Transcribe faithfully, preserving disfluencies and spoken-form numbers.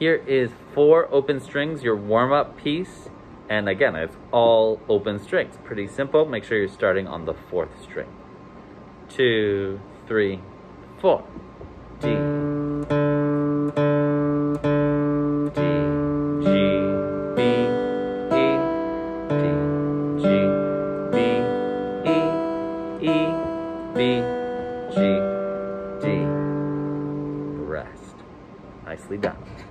here is four open strings, your warm-up piece. And again, it's all open strings. Pretty simple. Make sure you're starting on the fourth string. Two, three, four. D, D, G, B, E, D, G, B, E, E, B, G, D. Rest. Nicely done.